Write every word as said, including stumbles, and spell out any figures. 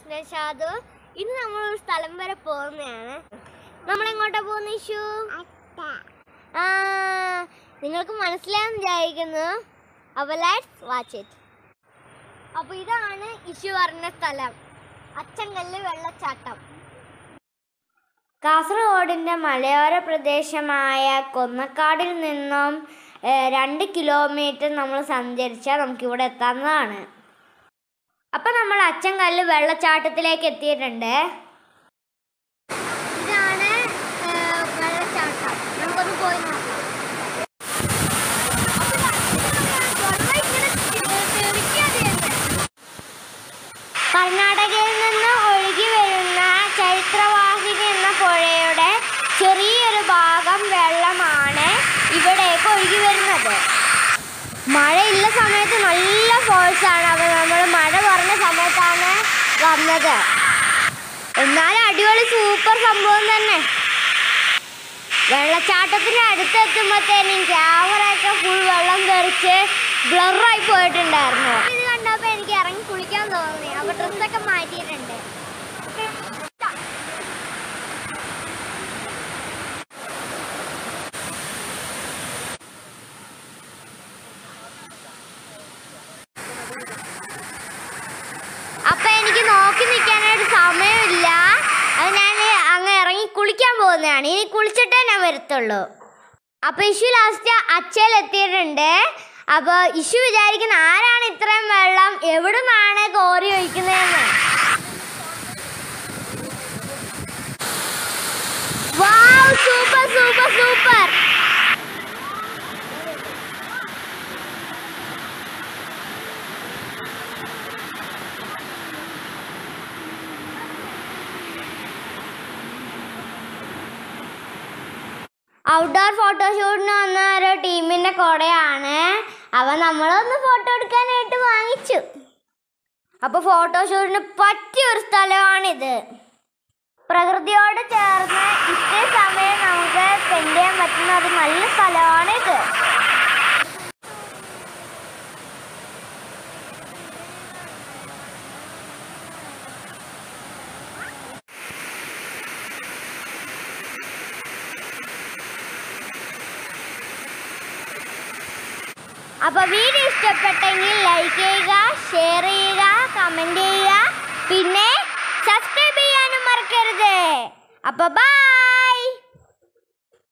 ഷാദു. ഇന്ന് നമ്മൾ ഒരു സ്ഥലം വരെ പോകുന്നതാണ്. നമ്മൾ എങ്ങോട്ടാ പോകുന്ന ഇഷു? ആ നിങ്ങൾക്ക് മനസ്സിലായെന്ന് വിചാരിക്കുന്നു. അപ്പോൾ ലെറ്റ്സ് വാച്ച് ഇറ്റ്. അപ്പോൾ ഇതാണ് ഇഷു പറഞ്ഞ സ്ഥലം, അച്ചൻകല്ല് വെള്ളച്ചാട്ടം. കാസർഗോഡിൻ്റെ മലയോര പ്രദേശമായ കൊന്നക്കാടിൽ നിന്നും രണ്ട് കിലോമീറ്റർ നമ്മൾ സഞ്ചരിച്ചാൽ നമുക്കിവിടെ എത്താവുന്നതാണ്. അപ്പം നമ്മൾ അച്ചൻകല്ല് വെള്ളച്ചാട്ടത്തിലേക്ക് എത്തിയിട്ടുണ്ട്. ഇതാണ് വെള്ളച്ചാട്ടം. നമുക്കൊന്ന് പോയി നോക്കാം. കർണാടകയിൽ നിന്ന് ഒഴുകി വരുന്ന ചൈത്രവാഹിനി എന്ന പുഴയുടെ ചെറിയൊരു ഭാഗം വെള്ളമാണ് ഇവിടേക്ക് ഒഴുകി വരുന്നത്. മഴയുള്ള സമയത്ത് നല്ല ഫോഴ്സാണ്. അപ്പോൾ നമ്മൾ മഴ കുറഞ്ഞ സമയത്താണ് വന്നത്. എന്നാലും അടിപൊളി സൂപ്പർ സംഭവം തന്നെ. വെള്ളച്ചാട്ടത്തിന് അടുത്തെത്തുമ്പോഴത്തേനും ക്യാമറയൊക്കെ ഫുൾ വെള്ളം തെറിച്ച് ബ്ലറായി പോയിട്ടുണ്ടായിരുന്നു. ഇത് കണ്ടപ്പോൾ എനിക്ക് ഇറങ്ങി കുളിക്കാൻ തോന്നി. അപ്പോൾ ഡ്രസ്സൊക്കെ മാറ്റിയിട്ടുണ്ട്. അപ്പം എനിക്ക് നോക്കി നിൽക്കാനായിട്ട് സമയമില്ല. അത് ഞാൻ അങ്ങ് ഇറങ്ങി കുളിക്കാൻ പോകുന്നതാണ്. ഇനി കുളിച്ചിട്ടേ ഞാൻ വരത്തുള്ളൂ. അപ്പോൾ ഇഷു ലാസ്റ്റ് അച്ചയിലെത്തിയിട്ടുണ്ട്. അപ്പോൾ ഇഷു വിചാരിക്കുന്ന ആരാണ് ഇത്രയും വെള്ളം എവിടുന്നാണ് കോരി ഒഴിക്കുന്നതെന്ന്. Wow, super super super. Outdoor ഫോട്ടോഷൂട്ടിന് വന്ന ഒരു ടീമിൻ്റെ കൂടെയാണ്. അവ നമ്മളൊന്ന് ഫോട്ടോ എടുക്കാനായിട്ട് വാങ്ങിച്ചു. അപ്പോൾ ഫോട്ടോഷൂട്ടിന് പറ്റിയ ഒരു സ്ഥലമാണിത്. പ്രകൃതിയോട് ചേർന്ന് ഇത്രയും സമയം നമുക്ക് സ്പെൻഡ് ചെയ്യാൻ പറ്റുന്ന ഒരു നല്ല സ്ഥലമാണിത്. അപ്പോൾ വീഡിയോ ഇഷ്ടപ്പെട്ടെങ്കിൽ ലൈക്ക് ചെയ്യുക, ഷെയർ ചെയ്യുക, കമൻറ്റ് ചെയ്യുക, പിന്നെ സബ്സ്ക്രൈബ് ചെയ്യാനും മറക്കരുത്. അപ്പോൾ ബൈ.